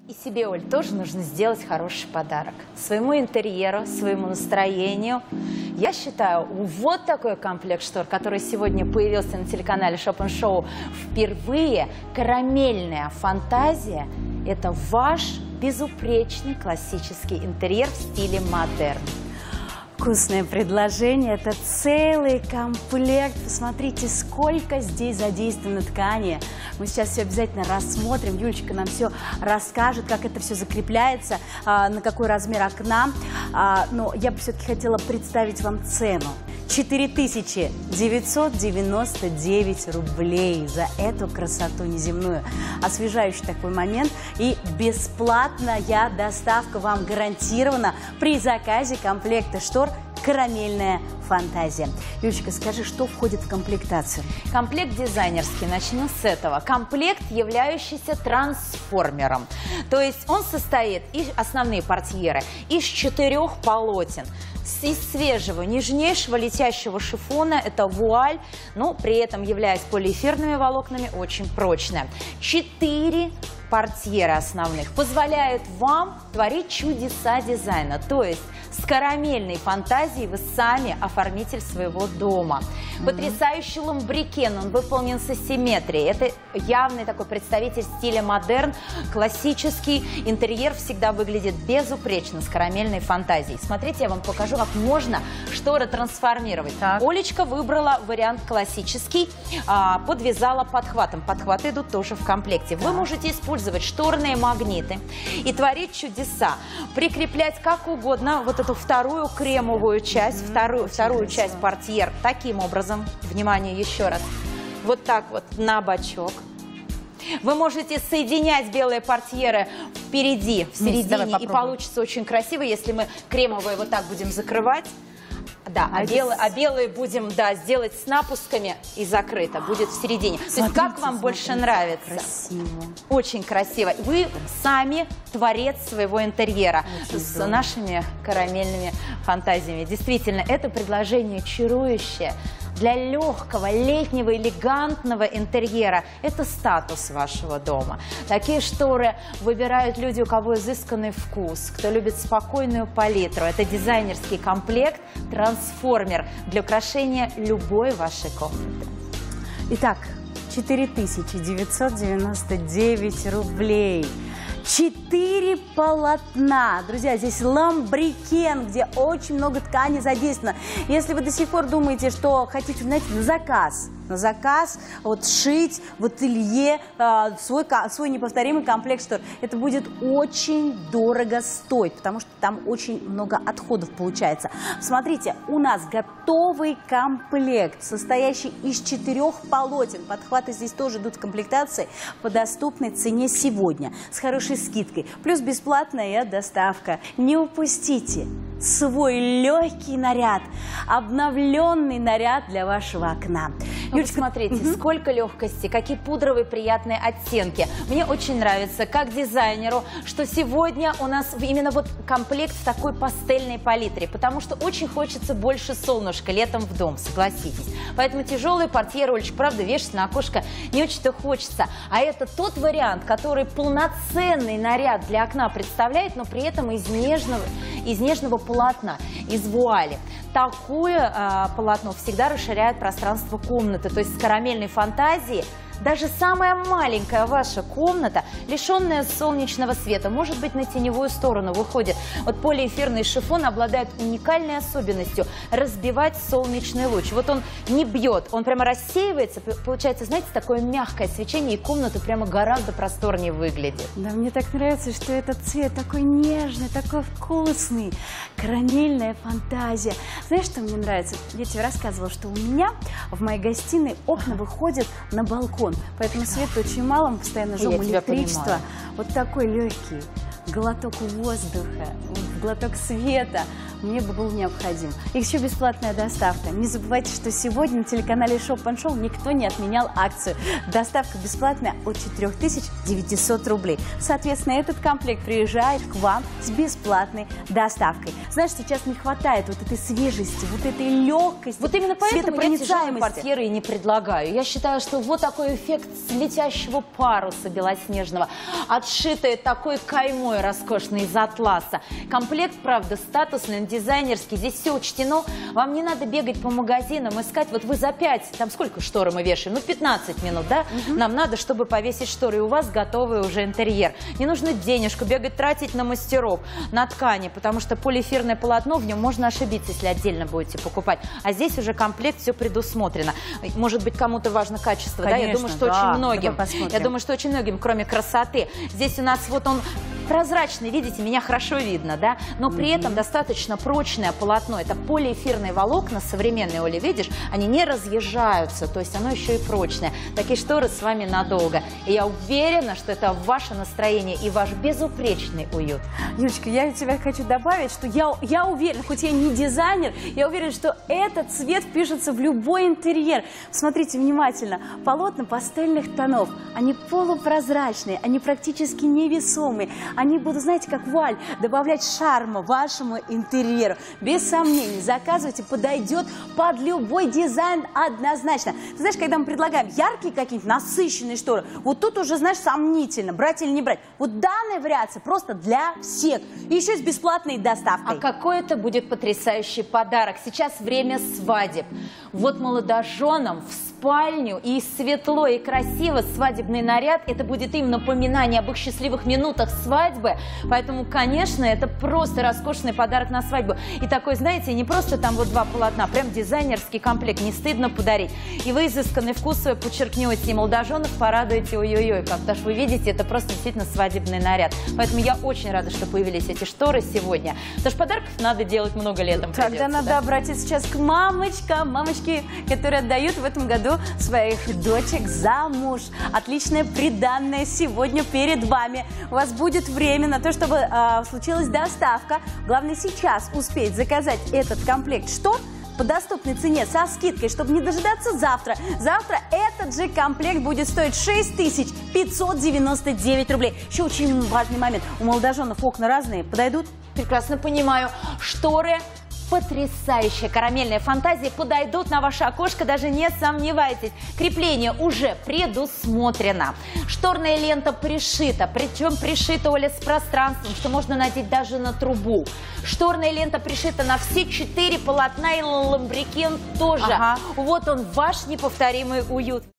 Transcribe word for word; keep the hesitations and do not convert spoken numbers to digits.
И себе, Оль, тоже нужно сделать хороший подарок. Своему интерьеру, своему настроению. Я считаю, вот такой комплект штор, который сегодня появился на телеканале Shop and Show впервые, карамельная фантазия, это ваш безупречный классический интерьер в стиле модерн. Вкусное предложение, это целый комплект. Посмотрите, сколько здесь задействовано ткани. Мы сейчас все обязательно рассмотрим. Юлечка нам все расскажет, как это все закрепляется, на какой размер окна. Но я бы все-таки хотела представить вам цену. четыре тысячи девятьсот девяносто девять рублей за эту красоту неземную. Освежающий такой момент. И бесплатная доставка вам гарантирована при заказе комплекта штор «Карамельная фантазия». Юлечка, скажи, что входит в комплектацию? Комплект дизайнерский. Начнем с этого. Комплект, являющийся трансформером. То есть он состоит, из основные портьеры, из четырех полотен. Из свежего, нежнейшего летящего шифона, это вуаль, но при этом являясь полиэфирными волокнами, очень прочная. Четыре портьеры основных позволяют вам творить чудеса дизайна. То есть с карамельной фантазией вы сами оформитель своего дома. Mm-hmm. Потрясающий ламбрикен, он выполнен с асимметрией. Это явный такой представитель стиля модерн. Классический интерьер всегда выглядит безупречно с карамельной фантазией. Смотрите, я вам покажу, как можно шторы трансформировать. Так. Олечка выбрала вариант классический, а, подвязала подхватом. Подхваты идут тоже в комплекте. Вы можете использовать шторные магниты и творить чудеса. Прикреплять как угодно вот эту вторую кремовую часть, mm-hmm. вторую, вторую часть портьер таким образом. Внимание, еще раз. Вот так вот на бочок. Вы можете соединять белые портьеры впереди, в середине, и получится очень красиво, если мы кремовые вот так будем закрывать. Да, а, а, белые, а белые будем, да, сделать с напусками и закрыто, будет в середине. Смотрите, То есть как вам смотрите, больше нравится? Красиво. Очень красиво. Вы сами творец своего интерьера. Очень с здорово. Нашими карамельными фантазиями. Действительно, это предложение чарующее. Для легкого, летнего, элегантного интерьера это статус вашего дома. Такие шторы выбирают люди, у кого изысканный вкус, кто любит спокойную палитру. Это дизайнерский комплект «Трансформер» для украшения любой вашей комнаты. Итак, четыре тысячи девятьсот девяносто девять рублей. Четыре полотна. Друзья, здесь ламбрикен, где очень много ткани задействовано. Если вы до сих пор думаете, что хотите, знаете, на заказ, на заказ, вот шить в ателье э, свой, свой неповторимый комплект штор, это будет очень дорого стоить, потому что там очень много отходов получается. Смотрите, у нас готовый комплект, состоящий из четырех полотен. Подхваты здесь тоже идут в комплектации по доступной цене сегодня, с хорошей скидкой, плюс бесплатная доставка. Не упустите свой легкий наряд, обновленный наряд для вашего окна. Ну, Юлечка, смотрите, угу. сколько легкости, какие пудровые приятные оттенки. Мне очень нравится, как дизайнеру, что сегодня у нас именно вот комплект в такой пастельной палитре, потому что очень хочется больше солнышка летом в дом, согласитесь. Поэтому тяжелые портьеры, Олечка, правда, вешать на окошко не очень-то хочется. А это тот вариант, который полноценный наряд для окна представляет, но при этом из нежного, из нежного полотна, из вуали. Такое э, полотно всегда расширяет пространство комнаты, то есть с карамельной фантазией. Даже самая маленькая ваша комната, лишенная солнечного света, может быть, на теневую сторону выходит. Вот полиэфирный шифон обладает уникальной особенностью разбивать солнечный луч. Вот он не бьет, он прямо рассеивается. Получается, знаете, такое мягкое свечение, и комната прямо гораздо просторнее выглядит. Да, мне так нравится, что этот цвет такой нежный, такой вкусный. Карамельная фантазия. Знаешь, что мне нравится? Я тебе рассказывала, что у меня в моей гостиной окна выходят на балкон. Поэтому света очень мало, мы постоянно жжем электричество. Вот такой легкий глоток воздуха глоток света мне бы был необходим. И еще бесплатная доставка. Не забывайте, что сегодня на телеканале Shop and Show никто не отменял акцию. Доставка бесплатная от четырёх тысяч девятисот рублей. Соответственно, этот комплект приезжает к вам с бесплатной доставкой. Знаешь, сейчас не хватает вот этой свежести, вот этой легкости, вот именно поэтому я тяжелые портьеры портьеры и не предлагаю. Я считаю, что вот такой эффект с летящего паруса белоснежного, отшитый такой каймой роскошной из атласа. Комплект, правда, статусный, дизайнерский, здесь все учтено. Вам не надо бегать по магазинам, искать. Вот вы за пять, там сколько шторы мы вешаем? Ну, пятнадцать минут, да? Угу. Нам надо, чтобы повесить шторы, и у вас готовый уже интерьер. Не нужно денежку бегать, тратить на мастеров, на ткани, потому что полиэфирное полотно, в нем можно ошибиться, если отдельно будете покупать. А здесь уже комплект, все предусмотрено. Может быть, кому-то важно качество, конечно, да? Я думаю, что да, очень многим. Я думаю, что очень многим, кроме красоты. Здесь у нас вот он прозрачный, видите, меня хорошо видно, да? Но при mm-hmm. этом достаточно прочное полотно. Это полиэфирные волокна современные, Оля, видишь? Они не разъезжаются, то есть оно еще и прочное. Такие шторы с вами надолго. И я уверена, что это ваше настроение и ваш безупречный уют. Юлечка, я тебя хочу добавить, что я, я уверена, хоть я не дизайнер, я уверена, что этот цвет впишется в любой интерьер. Смотрите внимательно. Полотна пастельных тонов, они полупрозрачные, они практически невесомые. Они будут, знаете, как вуаль, добавлять шарма вашему интерьеру. Без сомнений, заказывайте, подойдет под любой дизайн однозначно. Ты знаешь, когда мы предлагаем яркие какие-то насыщенные шторы, вот тут уже, знаешь, сомнительно, брать или не брать. Вот данная вариация просто для всех. И еще с бесплатной доставкой. А какой это будет потрясающий подарок. Сейчас время свадеб. Вот молодоженам в спальню, и светло, и красиво свадебный наряд. Это будет им напоминание об их счастливых минутах свадьбы. Поэтому, конечно, это просто роскошный подарок на свадьбу. И такой, знаете, не просто там вот два полотна, прям дизайнерский комплект, не стыдно подарить. И вы изысканный вкус свой подчеркнете, и молодоженов порадуете, ой-ой-ой, как. Потому что вы видите, это просто действительно свадебный наряд. Поэтому я очень рада, что появились эти шторы сегодня. Потому что подарков надо делать много летом. Тогда надо да? обратиться сейчас к мамочкам, мамочки, которые отдают в этом году своих дочек замуж. Отличное приданное сегодня перед вами. У вас будет время на то, чтобы э, случилась доставка. Главное сейчас успеть заказать этот комплект штор по доступной цене со скидкой, чтобы не дожидаться завтра. Завтра этот же комплект будет стоить шесть тысяч пятьсот девяносто девять рублей. Еще очень важный момент. У молодоженов окна разные. Подойдут? Прекрасно понимаю. Шторы потрясающая, карамельная фантазия, подойдут на ваше окошко, даже не сомневайтесь. Крепление уже предусмотрено. Шторная лента пришита, причем пришита, Оля, с пространством, что можно надеть даже на трубу. Шторная лента пришита на все четыре полотна, и ламбрекен тоже. Ага. Вот он, ваш неповторимый уют.